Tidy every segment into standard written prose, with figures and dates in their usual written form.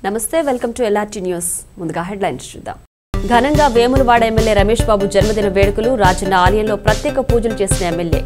నమస్తే welcome to LRT news ముందుగా headlines చూద్దాం ఘనంగా వేములవాడ ఎమ్మెల్యే రమేష్ బాబు జన్మదిన వేడుకలు రాజన్న ఆలయంలో ప్రత్యేక పూజలు చేసిన ఎమ్మెల్యే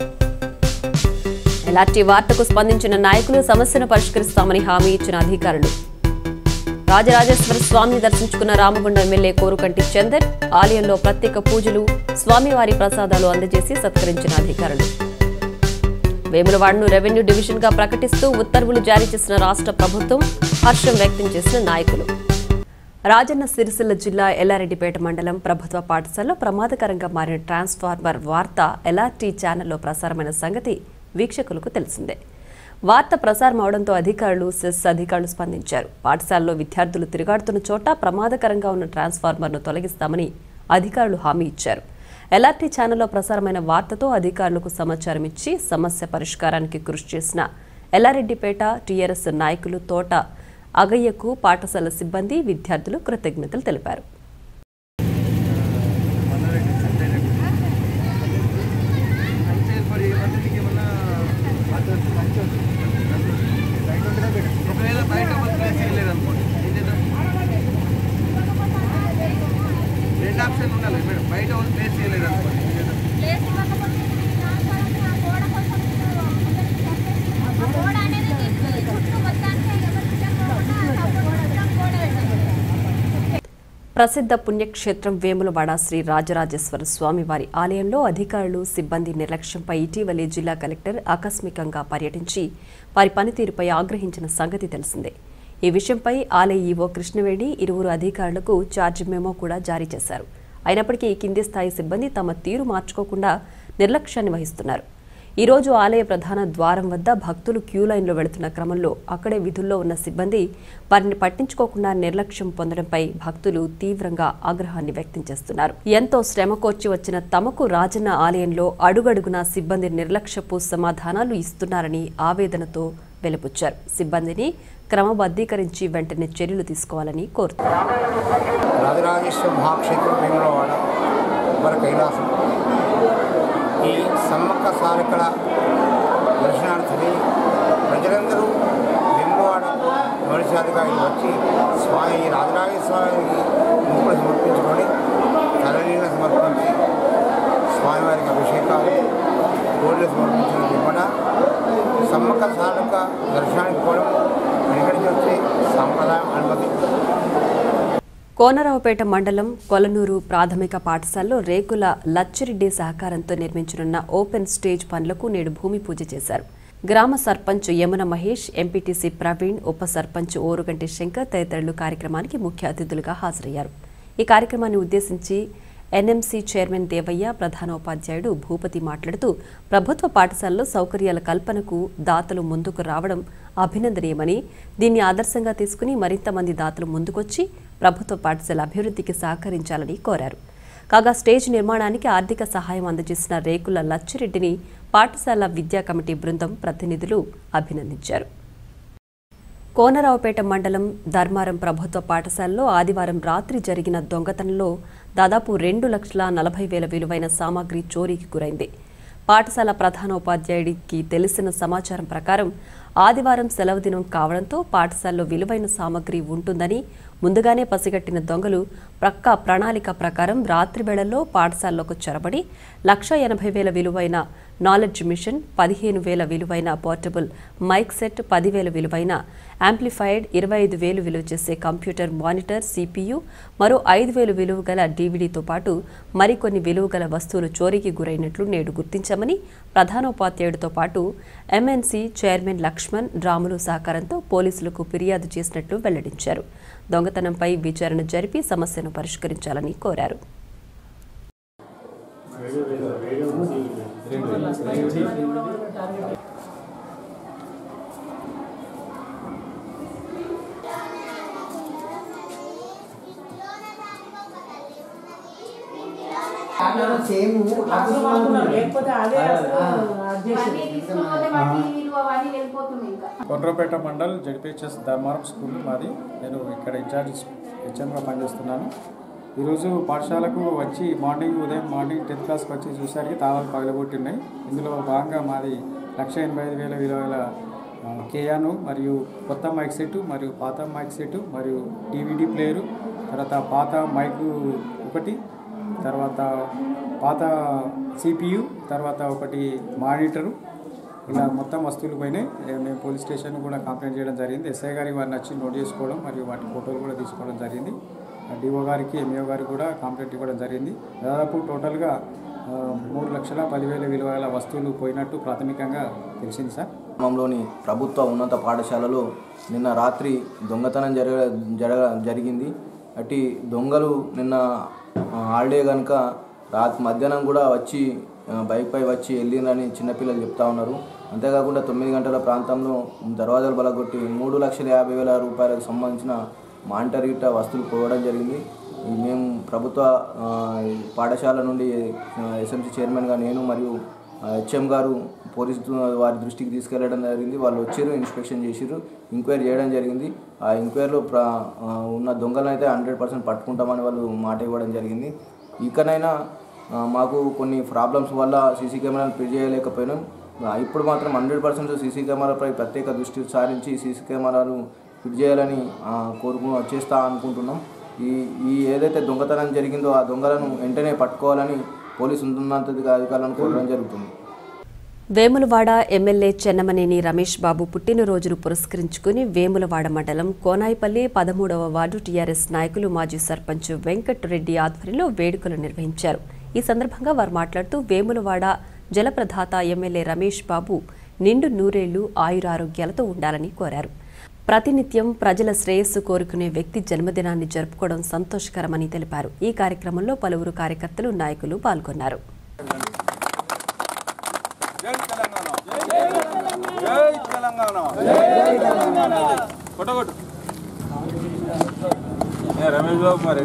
LRT వార్తకు స్పందించిన నాయకులు సమస్యను పరిష్కరిస్తామని హామీ ఇచ్చిన అధికారులు రాజరాజేశ్వర స్వామిని దర్శించుకున్న రామగుండం ఎమ్మెల్యే కోరుకంటి చందర్ ఆలయంలో ప్రత్యేక పూజలు స్వామివారి ప్రసాదాలు అందజేసి సత్కరించిన అధికారులు వేములవాడను రెవెన్యూ డివిజన్ గా ప్రకటిస్తూ ఉత్తర్వులు జారీ చేసిన రాష్ట్ర ప్రభుత్వం హర్షం వ్యక్తం చేసిన నాయకులు రాజన్న సిరిసిల్ల జిల్లా ఎల్లారెడ్డిపేట మండలం ప్రభుత్వ పాఠశాలలో ప్రమాదకరంగా మారిన ట్రాన్స్ఫార్మర్ వార్త LRT ఛానల్లో ప్రసారమైన సంగతి వీక్షకులకు తెలిసిందే వార్త ప్రసారం అవడంతో అధికారులు సెస్ అధికారులు స్పందించారు పాఠశాలలో విద్యార్థులు తిరుగాడుతున్న చోట ప్రమాదకరంగా ఉన్న ట్రాన్స్ఫార్మర్ను తొలగిస్తామని అధికారులు హామీ ఇచ్చారు LRT ఛానల్లో ప్రసారమైన వార్తతో అధికారులకు సమాచారం ఇచ్చి సమస్య పరిష్కారానికి కృషి చేసిన ఎల్లారెడ్డిపేట టీఆర్ఎస్ నాయకులు తోట అగయ్యకు పాఠశాల సిబ్బంది విద్యార్థులు కృతజ్ఞతలు తెలిపారు ప్రసిద్ధ పుణ్యక్షేత్రం వేములవాడ శ్రీ రాజరాజేశ్వర స్వామివారి ఆలయంలో అధికారులు సిబ్బంది నిర్లక్ష్యంపై ఇటీవలే జిల్లా కలెక్టర్ ఆకస్మికంగా పర్యటించి వారి పనితీరుపై ఆగ్రహించిన సంగతి తెలిసిందే ఈ విషయంపై ఆలయ ఈవో కృష్ణవేణి ఇరువురు అధికారులకు ఛార్జ్ మెమో కూడా జారీ చేశారు అయినప్పటికీ కింది స్థాయి సిబ్బంది తమ తీరు మార్చుకోకుండా నిర్లక్ష్యాన్ని వహిస్తున్నారు ఈ రోజు ఆలయ ప్రధాన ద్వారం వద్ద భక్తులు క్యూ లైన్లో వెళుతున్న క్రమంలో అక్కడే విధుల్లో ఉన్న సిబ్బంది వారిని పట్టించుకోకుండా నిర్లక్ష్యం పొందడంపై భక్తులు తీవ్రంగా ఆగ్రహాన్ని వ్యక్తం చేస్తున్నారు ఎంతో శ్రమకోర్చి వచ్చిన తమకు రాజన్న ఆలయంలో అడుగడుగునా సిబ్బంది నిర్లక్ష్యపు సమాధానాలు ఇస్తున్నారని ఆవేదనతో వెలుపుచ్చారు సిబ్బందిని క్రమబద్ధీకరించి వెంటనే చర్యలు తీసుకోవాలని కోరుతున్నారు ఈ సమ్మక్క సారకల దర్శనార్థమై ప్రజలందరూ వేములవాడకు మొదటిసారిగా వచ్చి స్వామి రాజరాజేశ్వరానికి మొక్కులు సమర్పించుకొని తలనీళ్ళు సమర్పించి స్వామివారికి అభిషేకాలు గోళ్ళు సమర్పించిన పిమ్మట సమ్మక్క సారక దర్శనానికి పోవడం వెనుకడికి వచ్చే సాంప్రదాయం అనుమతి కోనరావుపేట మండలం కొలనూరు ప్రాథమిక పాఠశాలలో రేకుల లచ్చిరెడ్డి సహకారంతో నిర్మించనున్న ఓపెన్ స్టేజ్ పనులకు నేడు భూమి పూజ చేశారు గ్రామ సర్పంచ్ యమున మహేష్ ఎంపీటీసీ ప్రవీణ్ ఉప సర్పంచ్ ఓరుగంటి శంకర్ తదితరులు కార్యక్రమానికి ముఖ్య అతిథులుగా హాజరయ్యారు ఈ కార్యక్రమాన్ని ఉద్దేశించి NMC చైర్మన్ దేవయ్య ప్రధానోపాధ్యాయుడు భూపతి మాట్లాడుతూ ప్రభుత్వ పాఠశాలలో సౌకర్యాల కల్పనకు దాతలు ముందుకు రావడం అభినందనీయమని దీన్ని ఆదర్శంగా తీసుకుని మరింత మంది దాతలు ముందుకొచ్చి ప్రభుత్వ పాఠశాల అభివృద్ధికి సహకరించాలని కోరారు కాగా స్టేజ్ నిర్మాణానికి ఆర్థిక సహాయం అందజేసిన రేకుల లచ్చిరెడ్డిని పాఠశాల విద్యా కమిటీ బృందం ప్రతినిధులు అభినందించారు కోనరావుపేట మండలం ధర్మారం ప్రభుత్వ పాఠశాలలో ఆదివారం రాత్రి జరిగిన దొంగతనంలో దాదాపు 2,40,000 విలువైన సామాగ్రి చోరీకి గురైంది పాఠశాల ప్రధానోపాధ్యాయుడికి తెలిసిన సమాచారం ప్రకారం ఆదివారం సెలవు దినం కావడంతో పాఠశాలలో విలువైన సామాగ్రి ఉంటుందని ముందుగానే పసిగట్టిన దొంగలు ప్రక్క ప్రణాళిక ప్రకారం రాత్రి వేళల్లో పాఠశాలలోకి చొరబడి 1,80,000 విలువైన నాలెడ్జ్ మిషన్ 15,000 విలువైన పోర్టబుల్ మైక్ సెట్ 10,000 విలువైన యాంప్లిఫైడ్ 25,000 విలువ చేసే కంప్యూటర్ మానిటర్ CPU మరో 5,000 విలువ గల DVDతో పాటు మరికొన్ని విలువ గల వస్తువులు చోరీకి గురైనట్లు నేడు గుర్తించామని ప్రధానోపాధ్యాయుడితో పాటు MNC చైర్మన్ లక్ష్మణ్ రాములు సహకారంతో పోలీసులకు ఫిర్యాదు చేసినట్లు వెల్లడించారు దొంగతనంపై విచారణ జరిపి సమస్యను పరిష్కరించాలని కోరారు కొండ్రపేట మండల్ జడ్పీహెచ్ఎస్ ధర్మారం స్కూల్ మాది నేను ఇక్కడ ఇన్ఛార్జ్ హెచ్ఎంగా పనిచేస్తున్నాను ఈరోజు పాఠశాలకు వచ్చి ఉదయం మార్నింగ్ 10th క్లాస్కి వచ్చి చూసరికి తాళాలు పగలగొట్టి ఉన్నాయి ఇందులో భాగంగా మాది 1,85,000 విలువల కేయాను మరియు కొత్త మైక్ సెట్ మరియు పాత మైక్ సెట్ మరియు DVD ప్లేయరు, తర్వాత పాత మైక్ ఒకటి, తర్వాత పాత CPU, తర్వాత ఒకటి మానిటరు, ఇలా మొత్తం వస్తువులు పోయినాయి. మేము పోలీస్ స్టేషన్ కూడా కంప్లైంట్ చేయడం జరిగింది. SI గారికి వారిని వచ్చి నోట్ చేసుకోవడం మరియు వాటి ఫోటోలు కూడా తీసుకోవడం జరిగింది. DO గారికి MO గారికి కూడా కంప్లైంట్ ఇవ్వడం జరిగింది. దాదాపు టోటల్గా 3,10,000 విలువల వస్తువులు పోయినట్టు ప్రాథమికంగా తెలిసింది సార్. గ్రామంలోని ప్రభుత్వ ఉన్నత పాఠశాలలో నిన్న రాత్రి దొంగతనం జరిగింది. అట్టి దొంగలు నిన్న హాలిడే కనుక మధ్యాహ్నం కూడా వచ్చి బైక్పై వచ్చి వెళ్ళిందని చిన్నపిల్లలు చెప్తా ఉన్నారు. అంతేకాకుండా 9 గంటల ప్రాంతంలో దర్వాజాలు బలగొట్టి 3,50,000 రూపాయలకు సంబంధించిన మానిటర్ గిట్ట వస్తువులు పోవడం జరిగింది. మేము ప్రభుత్వ పాఠశాల నుండి SMC చైర్మన్గా నేను మరియు HM గారు పోలీసు వారి దృష్టికి తీసుకెళ్లడం జరిగింది. వాళ్ళు వచ్చారు, ఇన్స్పెక్షన్ చేసారు, ఎంక్వైరీ చేయడం జరిగింది. ఆ ఎంక్వైరీలో ఉన్న దొంగలను అయితే 100% పట్టుకుంటామని వాళ్ళు మాట ఇవ్వడం జరిగింది. ఇకనైనా మాకు కొన్ని ప్రాబ్లమ్స్ వల్ల సీసీ కెమెరాలు ఫిట్ చేయలేకపోయినాం. ఇప్పుడు మాత్రం 100% సీసీ కెమెరాపై ప్రత్యేక దృష్టి సారించి సీసీ కెమెరాలు ఫిట్ చేయాలని చేస్తా అనుకుంటున్నాం. ఈ ఏదైతే దొంగతనం జరిగిందో ఆ దొంగలను వెంటనే పట్టుకోవాలని పోలీసు ఉన్నతాధికారులను కోరడం జరుగుతుంది. వేములవాడ ఎమ్మెల్యే చెన్నమనేని రమేష్ బాబు పుట్టినరోజును పురస్కరించుకుని వేములవాడ మండలం కోనాయిపల్లి 13వ వార్డు టీఆర్ఎస్ నాయకులు మాజీ సర్పంచ్ వెంకట్రెడ్డి ఆధ్వర్యంలో వేడుకలు నిర్వహించారు. ఈ సందర్భంగా వారు మాట్లాడుతూ వేములవాడ జలప్రదాత ఎమ్మెల్యే రమేష్ బాబు నిండు నూరేళ్లు ఆయురారోగ్యాలతో ఉండాలని కోరారు. ప్రతినిత్యం ప్రజల శ్రేయస్సు కోరుకునే వ్యక్తి జన్మదినాన్ని జరుపుకోవడం సంతోషకరమని తెలిపారు. ఈ కార్యక్రమంలో పలువురు కార్యకర్తలు, నాయకులు పాల్గొన్నారు. రమేష్ బాబు మరి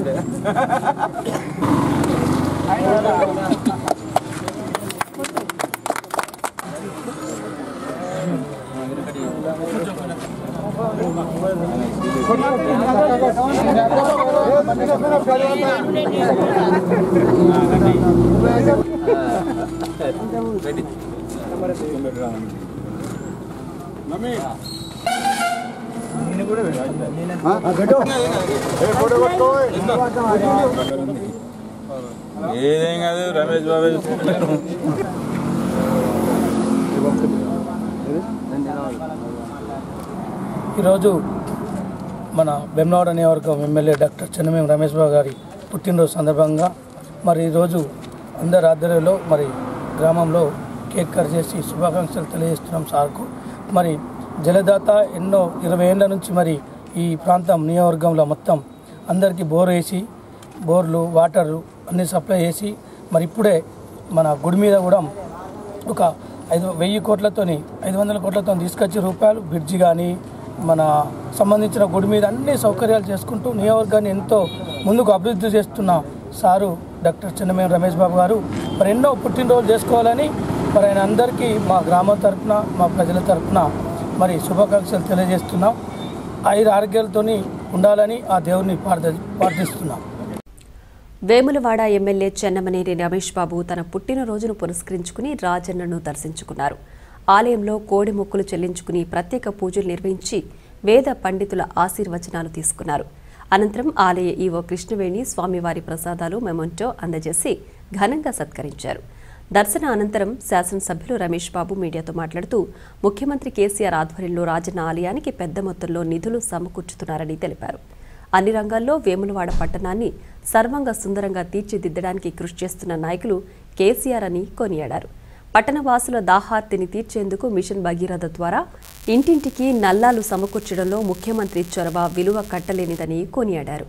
ఏదేం కాదు రమేష్ బాబు ఈరోజు మన వెమ్లవాడ నియోజకవర్గం ఎమ్మెల్యే డాక్టర్ చెన్నమనేని రమేష్ బాబు గారి పుట్టినరోజు సందర్భంగా మరి ఈరోజు అందరి ఆధ్వర్యంలో మరి గ్రామంలో కేక్ కట్ చేసి శుభాకాంక్షలు తెలియజేస్తున్నాం సార్కు. మరి జలదాత ఎన్నో 20 ఏళ్ల నుంచి మరి ఈ ప్రాంతం నియోజకవర్గంలో మొత్తం అందరికీ బోర్లు వాటర్లు అన్ని సప్లై చేసి మరి ఇప్పుడే మన గుడి మీద కూడా ఒక 500 కోట్లతోని 500 కోట్లతో తీసుకొచ్చి రూపాయలు బ్రిడ్జి కానీ మన సంబంధించిన గుడి మీద అన్ని సౌకర్యాలు చేసుకుంటూ నియోజకవర్గాన్ని ఎంతో ముందుకు అభివృద్ధి చేస్తున్న సారు డాక్టర్ చెన్నమనేని రమేష్ బాబు గారు మరి ఎన్నో పుట్టినరోజు చేసుకోవాలని మరి ఆయన అందరికీ మా గ్రామం తరఫున మా ప్రజల తరఫున మరి శుభాకాంక్షలు తెలియజేస్తున్నాం. ఆరోగ్యాలతో ఉండాలని ఆ దేవుని ప్రార్థిస్తున్నాం. వేములవాడ ఎమ్మెల్యే చెన్నమనేని రమేష్ బాబు తన పుట్టినరోజును పురస్కరించుకుని రాజన్నను దర్శించుకున్నారు. ఆలయంలో కోడి మొక్కులు చెల్లించుకుని ప్రత్యేక పూజలు నిర్వహించి వేద పండితుల ఆశీర్వచనాలు తీసుకున్నారు. అనంతరం ఆలయ ఈవో కృష్ణవేణి స్వామివారి ప్రసాదాలు మెమొంటో అందజేసి ఘనంగా సత్కరించారు. దర్శన అనంతరం శాసనసభ్యులు రమేష్ బాబు మీడియాతో మాట్లాడుతూ ముఖ్యమంత్రి కేసీఆర్ ఆధ్వర్యంలో రాజన్న ఆలయానికి పెద్ద మొత్తంలో నిధులు సమకూర్చుతున్నారని తెలిపారు. అన్ని రంగాల్లో వేములవాడ పట్టణాన్ని సర్వంగా సుందరంగా తీర్చిదిద్దడానికి కృషి చేస్తున్న నాయకులు కేసీఆర్ అని కొనియాడారు. పట్టణ వాసుల దాహార్తిని తీర్చేందుకు మిషన్ భగీరథ ద్వారా ఇంటింటికి నల్లాలు సమకూర్చడంలో ముఖ్యమంత్రి చొరవ విలువ కట్టలేనిదని కొనియాడారు.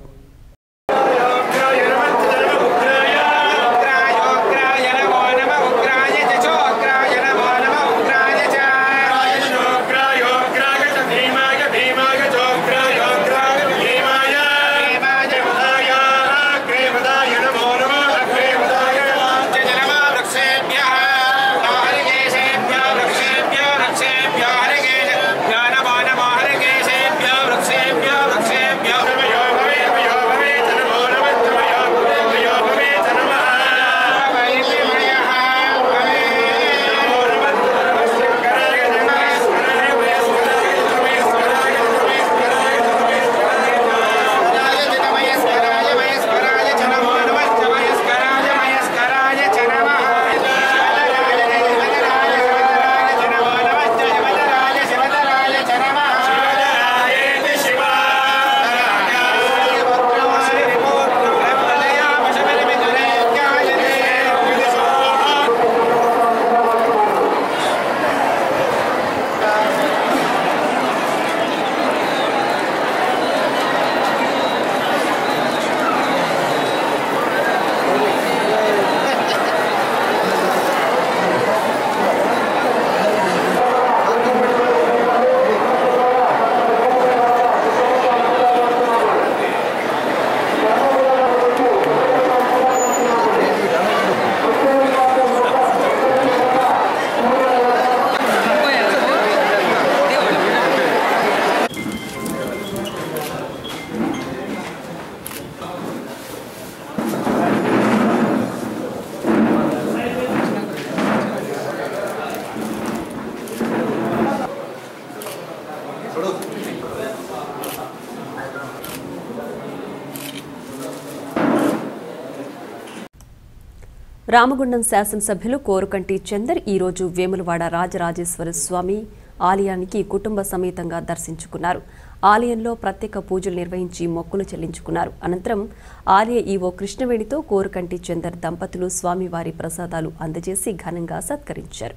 రామగుండం శాసనసభ్యులు కోరుకంటి చందర్ ఈరోజు వేములవాడ రాజరాజేశ్వర స్వామి ఆలయానికి కుటుంబ సమేతంగా దర్శించుకున్నారు. ఆలయంలో ప్రత్యేక పూజలు నిర్వహించి మొక్కులు చెల్లించుకున్నారు. అనంతరం ఆలయ ఈవో కృష్ణవేణితో కోరుకంటి చందర్ దంపతులు స్వామివారి ప్రసాదాలు అందజేసి ఘనంగా సత్కరించారు.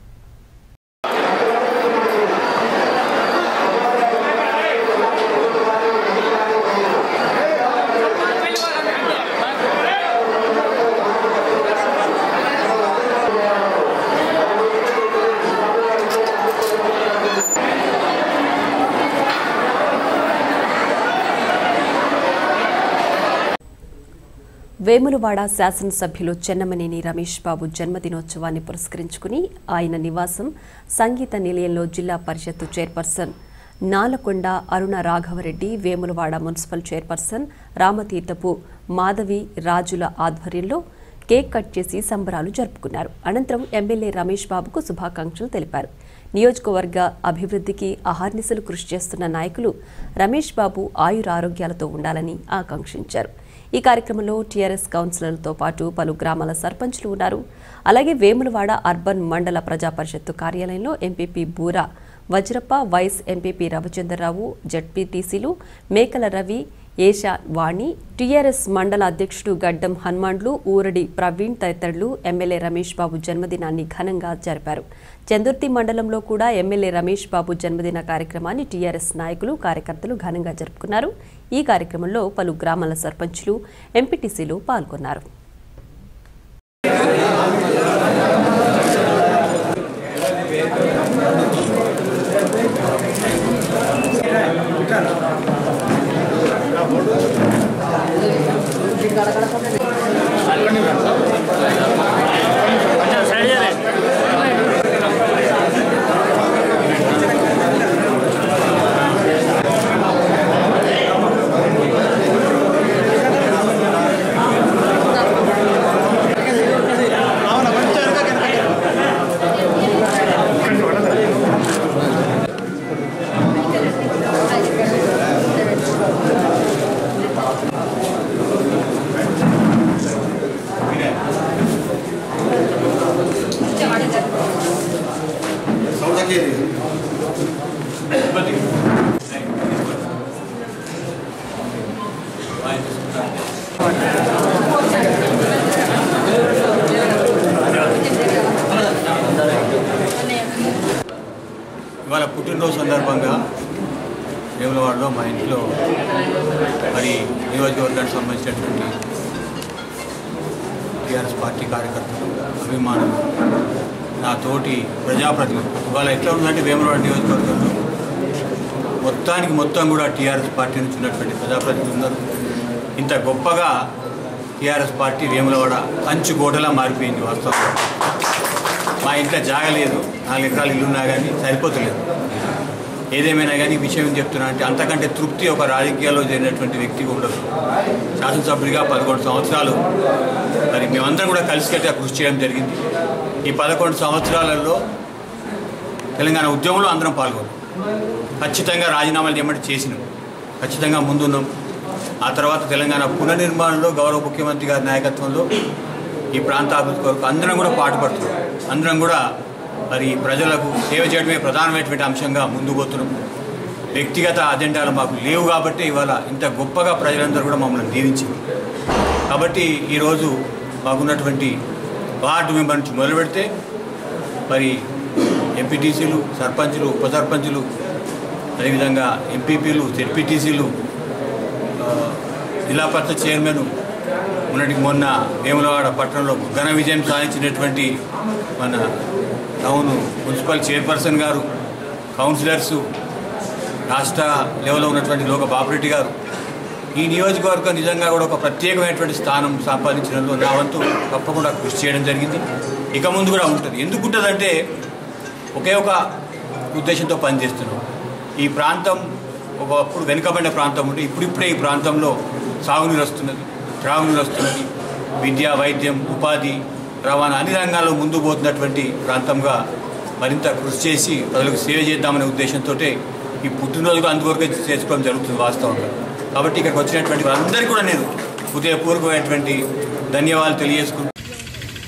వేములవాడ శాసనసభ్యులు చెన్నమనేని రమేష్ బాబు జన్మదినోత్సవాన్ని పురస్కరించుకుని ఆయన నివాసం సంగీత నిలయంలో zilla parishad chairperson Nalakonda Aruna Raghava Reddy, Vemulawada municipal chairperson Ramatheerthapu Madhavi రాజుల ఆధ్వర్యంలో కేక్ కట్ చేసి సంబరాలు జరుపుకున్నారు. అనంతరం ఎమ్మెల్యే రమేష్ బాబుకు శుభాకాంక్షలు తెలిపారు. నియోజకవర్గ అభివృద్ధికి అహర్నిశలు కృషి చేస్తున్న నాయకులు రమేష్ బాబు ఆయురారోగ్యాలతో ఉండాలని ఆకాంక్షించారు. ఈ కార్యక్రమంలో టీఆర్ఎస్ కౌన్సిలర్లతో పాటు పలు గ్రామాల సర్పంచ్లు ఉన్నారు. అలాగే వేములవాడ అర్బన్ మండల ప్రజా పరిషత్తు కార్యాలయంలో MPP Boora Vajrappa, vice MPP Ravichandra Rao, జడ్పీటీసీలు మేకల రవి, ఏషా వాణి, టీఆర్ఎస్ మండల అధ్యక్షుడు గడ్డం హనుమాన్లు, ఊరడి ప్రవీణ్ తదితరులు ఎమ్మెల్యే రమేష్ బాబు జన్మదినాన్ని ఘనంగా జరిపారు. చందుర్తి మండలంలో కూడా ఎమ్మెల్యే రమేష్ బాబు జన్మదిన కార్యక్రమాన్ని టీఆర్ఎస్ నాయకులు, కార్యకర్తలు ఘనంగా జరుపుకున్నారు. ఈ కార్యక్రమంలో పలు గ్రామాల సర్పంచ్లు, ఎంపీటీసీలు పాల్గొన్నారు. ఇవాళ పుట్టినరోజు సందర్భంగా వేములవాడలో మా ఇంట్లో మరి నియోజకవర్గానికి సంబంధించినటువంటి టీఆర్ఎస్ పార్టీ కార్యకర్తలు, అభిమానులు, నా తోటి ప్రజాప్రతినిధులు ఇవాళ ఎట్లా ఉందంటే వేములవాడ నియోజకవర్గంలో మొత్తం కూడా టీఆర్ఎస్ పార్టీ నుంచి ఉన్నటువంటి ప్రజాప్రతినిధులు ఉన్నారు. ఇంత గొప్పగా టీఆర్ఎస్ పార్టీ వేములవాడ కంచు గోడలా మారిపోయింది. వాస్తవంగా మా ఇంట్లో జాగలేదు, 4 ఎకరాలు ఇల్లున్నా కానీ సరిపోతలేదు. ఏదేమైనా కానీ విషయం చెప్తున్నా అంటే అంతకంటే తృప్తి ఒక రాజకీయాల్లో జరిగినటువంటి వ్యక్తికి ఉండదు. శాసనసభ్యుడిగా 11 సంవత్సరాలు మరి మేమందరం కూడా కలిసికట్టుగా కృషి చేయడం జరిగింది. ఈ 11 సంవత్సరాలలో తెలంగాణ ఉద్యమంలో అందరం పాల్గొన్నాం. ఖచ్చితంగా రాజీనామాలు చేయమంటే చేసినాం, ఖచ్చితంగా ముందున్నాం. ఆ తర్వాత తెలంగాణ పునర్నిర్మాణంలో గౌరవ ముఖ్యమంత్రి గారి నాయకత్వంలో ఈ ప్రాంత అభివృద్ధి కొరకు అందరం కూడా పాటుపడుతున్నాం. అందరం కూడా మరి ప్రజలకు సేవ చేయడమే ప్రధానమైనటువంటి అంశంగా ముందుకు పోతున్నాం. వ్యక్తిగత అజెండాలు మాకు లేవు కాబట్టి ఇవాళ ఇంత గొప్పగా ప్రజలందరూ కూడా మమ్మల్ని దీవించింది. కాబట్టి ఈరోజు మాకున్నటువంటి వార్డు మెంబర్ నుంచి మొదలు పెడితే మరి ఎంపీటీసీలు, సర్పంచులు, ఉప సర్పంచులు, అదేవిధంగా ఎంపీపీలు, జెడ్పీటీసీలు, జిల్లా పరిషత్ చైర్మన్ మొన్న వేములవాడ పట్టణంలో ఘన విజయం సాధించినటువంటి మన టౌన్ మున్సిపల్ చైర్పర్సన్ గారు, కౌన్సిలర్సు, రాష్ట్ర లెవెల్లో ఉన్నటువంటి లోక బాపిరెడ్డి గారు, ఈ నియోజకవర్గం నిజంగా కూడా ఒక ప్రత్యేకమైనటువంటి స్థానం సంపాదించడంలో నా వంతు తప్పకుండా కృషి చేయడం జరిగింది. ఇక ముందు కూడా ఉంటుంది. ఎందుకు ఉంటుందంటే ఒకే ఒక ఉద్దేశంతో పనిచేస్తున్నాం. ఈ ప్రాంతం ఒకప్పుడు వెనుకబడిన ప్రాంతం ఉంటే ఇప్పుడిప్పుడే ఈ ప్రాంతంలో సాగునీరు వస్తున్నది, త్రాగునీరు వస్తున్నది. విద్య, వైద్యం, ఉపాధి, రవాణా అన్ని రంగాల్లో ముందు పోతున్నటువంటి ప్రాంతంగా మరింత కృషి చేసి ప్రజలకు సేవ చేద్దామనే ఉద్దేశంతో ఈ పుట్టినరోజుగా అందువరకే చేసుకోవడం జరుగుతుంది వాస్తవంగా. కాబట్టి ఇక్కడికి వచ్చినటువంటి వారందరికీ కూడా నేను హృదయపూర్వకమైనటువంటి ధన్యవాదాలు తెలియజేసుకుంటున్నాను.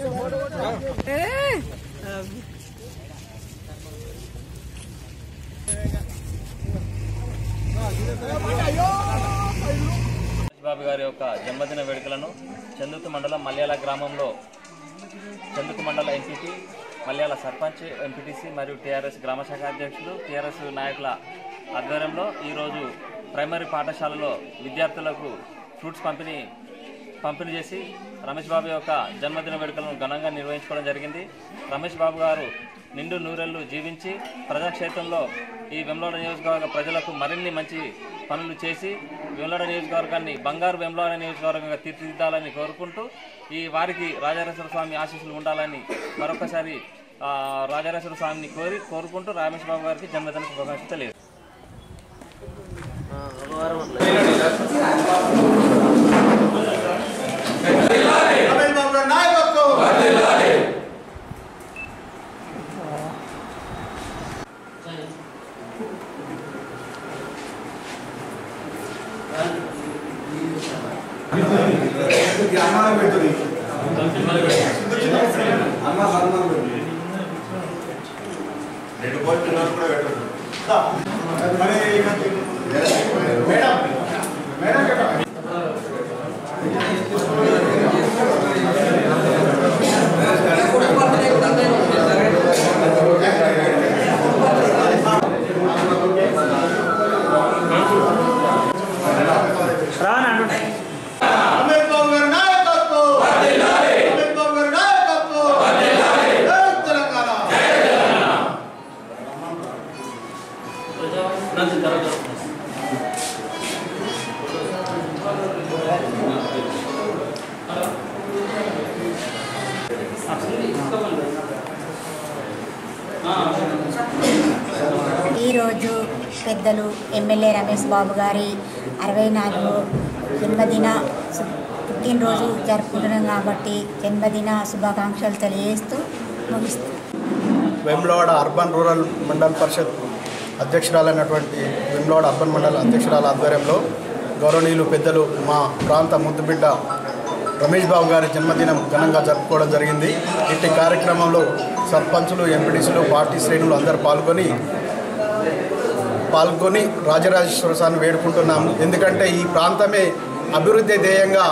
బాబు గారి యొక్క జన్మదిన వేడుకలను చందుర్తి మండలం మల్యాల గ్రామంలో చందుర్తి మండల ఎంపీపీ మల్యాల సర్పంచ్ ఎంపీటీసీ మరియు టీఆర్ఎస్ గ్రామ శాఖ అధ్యక్షులు టీఆర్ఎస్ నాయకుల ఆధ్వర్యంలో ఈరోజు ప్రైమరీ పాఠశాలలో విద్యార్థులకు ఫ్రూట్స్ పంపిణీ చేసి రమేష్ బాబు యొక్క జన్మదిన వేడుకలను ఘనంగా నిర్వహించుకోవడం జరిగింది. రమేష్ బాబు గారు నిండు నూరేళ్లు జీవించి ప్రజాక్షేత్రంలో ఈ వెములవాడ నియోజకవర్గ ప్రజలకు మరిన్ని మంచి పనులు చేసి వెములవాడ నియోజకవర్గాన్ని బంగారు వెములవాడ నియోజకవర్గంగా తీర్చిదిద్దాలని కోరుకుంటూ ఈ వారికి రాజరాజేశ్వర స్వామి ఆశీస్సులు ఉండాలని మరొకసారి రాజరాజేశ్వర స్వామిని కోరుకుంటూ రమేష్ బాబు గారికి జన్మదిన శుభాకాంక్షలు తెలియదు. ఈరోజు పెద్దలు ఎమ్మెల్యే రమేష్ బాబు గారి 64వ జన్మదిన పుట్టినరోజు జరుపుకుంటున్నాం కాబట్టి జన్మదిన శుభాకాంక్షలు తెలియజేస్తూ ముగిస్తాం. వెములవాడ అర్బన్ రూరల్ మండల పరిషత్ అధ్యక్షురాలైనటువంటి వెములవాడ అర్బన్ మండల అధ్యక్షురాల ఆధ్వర్యంలో గౌరవనీయులు పెద్దలు మా ప్రాంత ముద్దుబిడ్డ రమేష్ బాబు గారి జన్మదినం ఘనంగా జరుపుకోవడం జరిగింది. ఇట్టి కార్యక్రమంలో సర్పంచులు, ఎంపీటీసీలు, పార్టీ శ్రేణులు అందరూ పాల్గొని రాజరాజేశ్వర స్వామిని వేడుకుంటున్నాము. ఎందుకంటే ఈ ప్రాంతమే అభివృద్ధి ధ్యేయంగా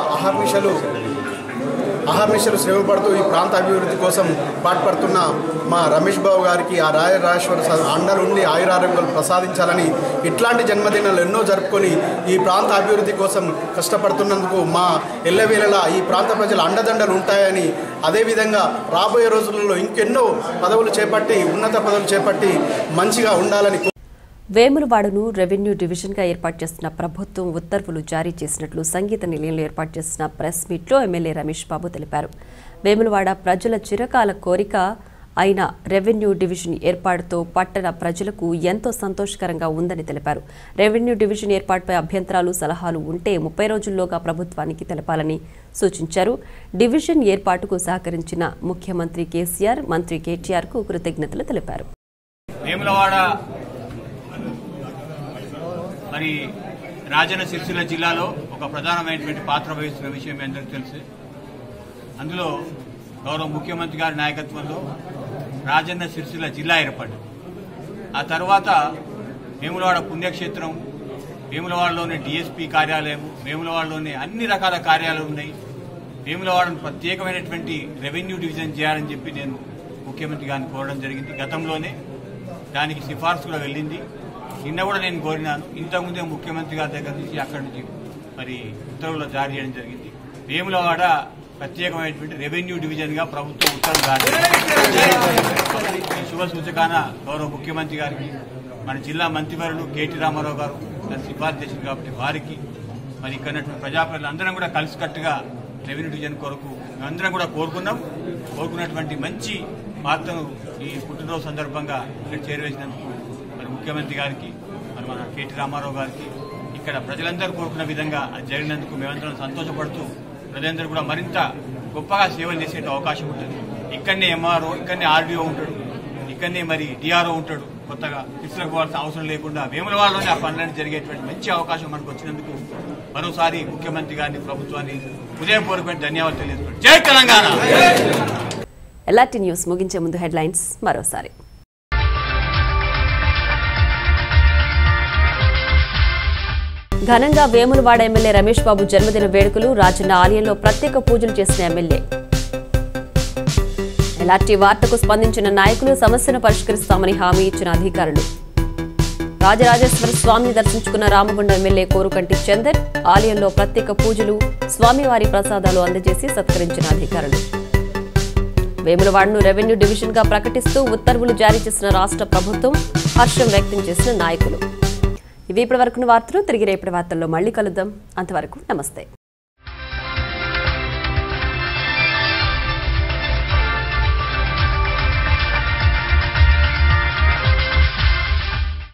అహర్నిశలు శ్రమపడుతూ ఈ ప్రాంత అభివృద్ధి కోసం పాటుపడుతున్న మా రమేష్ బాబు గారికి ఆ రాజరాజేశ్వర అండలుండి ఆయురారోగ్యాలు ప్రసాదించాలని ఇట్లాంటి జన్మదినాలు ఎన్నో జరుపుకొని ఈ ప్రాంత అభివృద్ధి కోసం కష్టపడుతున్నందుకు మా ఎల్లవేళలా ఈ ప్రాంత ప్రజల అండదండలు ఉంటాయని, అదేవిధంగా రాబోయే రోజులలో ఇంకెన్నో ఉన్నత పదవులు చేపట్టి మంచిగా ఉండాలని. వేములవాడను రెవెన్యూ డివిజన్గా ఏర్పాటు చేసిన ప్రభుత్వం ఉత్తర్వులు జారీ చేసినట్లు సంగీత నిలయంలో ఏర్పాటు చేసిన ప్రెస్ మీట్లో ఎమ్మెల్యే రమేష్ బాబు తెలిపారు. వేములవాడ ప్రజల చిరకాల కోరిక అయిన రెవెన్యూ డివిజన్ ఏర్పాటుతో పట్టణ ప్రజలకు ఎంతో సంతోషకరంగా ఉందని తెలిపారు. రెవెన్యూ డివిజన్ ఏర్పాటుపై అభ్యంతరాలు, సలహాలు ఉంటే 30 రోజుల్లోగా ప్రభుత్వానికి తెలపాలని సూచించారు. డివిజన్ ఏర్పాటుకు సహకరించిన ముఖ్యమంత్రి కేసీఆర్, మంత్రి కేటీఆర్కు కృతజ్ఞతలు తెలిపారు. మరి రాజన్న సిరిసిల్ల జిల్లాలో ఒక ప్రధానమైనటువంటి పాత్ర వహిస్తున్న విషయం మీ అందరికీ తెలుసు. అందులో గౌరవ ముఖ్యమంత్రి గారి నాయకత్వంలో రాజన్న సిరిసిల్ల జిల్లా ఏర్పడింది. ఆ తర్వాత వేములవాడ పుణ్యక్షేత్రం, వేములవాడలోని డిఎస్పీ కార్యాలయం, వేములవాడలోని అన్ని రకాల కార్యాలయాలు ఉన్నాయి. వేములవాడను ప్రత్యేకమైనటువంటి రెవెన్యూ డివిజన్ చేయాలని చెప్పి నేను ముఖ్యమంత్రి గారిని కోరడం జరిగింది. గతంలోనే దానికి సిఫార్సు కూడా వెళ్ళింది. నిన్న కూడా నేను కోరినాను. ఇంతకుముందే ముఖ్యమంత్రి గారి దగ్గర నుంచి అక్కడి నుంచి మరి ఉత్తర్వులు జారీ చేయడం జరిగింది. వేములవాడ ప్రత్యేకమైనటువంటి రెవెన్యూ డివిజన్ గా ప్రభుత్వం ఉత్తర్వులు జారీ చేసింది. శుభ సూచకాన గౌరవ ముఖ్యమంత్రి గారికి, మన జిల్లా మంత్రివర్యులు కేటీ రామారావు గారు దాన్ని సిఫార్సు చేసింది కాబట్టి వారికి, మరి ఇక్కడ ప్రజాప్రతినిధులు అందరం కూడా కలిసికట్టుగా రెవెన్యూ డివిజన్ కొరకు మేమందరం కూడా కోరుకున్నటువంటి మంచి వార్తను ఈ పుట్టినరోజు సందర్భంగా ఇక్కడ చేరవేసినందుకు మరి ముఖ్యమంత్రి గారికి, మరి మన కేటీ రామారావు గారికి, ఇక్కడ ప్రజలందరూ కోరుకున్న విధంగా అది జరిగినందుకు మేమందరం సంతోషపడుతూ ప్రజలందరూ కూడా మరింత గొప్పగా సేవలు చేసే అవకాశం ఉంటుంది. ఇక్కడనే ఎంఆర్ఓ, ఇక్కడనే ఆర్డీఓ ఉంటాడు, ఇక్కడనే మరి డిఆర్ఓ ఉంటాడు. కొత్తగా తీసుకుపోవాల్సిన అవసరం లేకుండా వేములవాడలోనే ఆ పనులన్నీ జరిగేటువంటి మంచి అవకాశం మనకు వచ్చినందుకు మరోసారి ముఖ్యమంత్రి గారిని ప్రభుత్వాన్ని హృదయపూర్వకమైన ధన్యవాదాలు తెలియజేస్తున్నాను. జై తెలంగాణ. LRT న్యూస్ ముగించే ముందు హెడ్లైన్స్ మరోసారి. ఘనంగా వేములవాడ ఎమ్మెల్యే రమేష్ బాబు జన్మదిన వేడుకలు. రాజన్న ఆలయంలో ప్రత్యేక పూజలు చేసిన ఎమ్మెల్యే. LRT వార్తకు స్పందించిన నాయకులు సమస్యను పరిష్కరిస్తామని హామీ ఇచ్చిన అధికారులు. రాజరాజేశ్వర స్వామిని దర్శించుకున్న రామగుండం ఎమ్మెల్యే కోరుకంటి చందర్. ఆలయంలో ప్రత్యేక పూజలు, స్వామివారి ప్రసాదాలు అందజేసి సత్కరించిన అధికారులు. వేములవాడను రెవెన్యూ డివిజన్ గా ప్రకటిస్తూ ఉత్తర్వులు జారీ చేసిన రాష్ట్ర ప్రభుత్వం. హర్షం వ్యక్తం చేసిన నాయకులు. ఇవి ఇప్పటి వరకున్న వార్తలు. తిరిగి రేపటి వార్తల్లో మళ్లీ కలుద్దాం. అంతవరకు నమస్తే.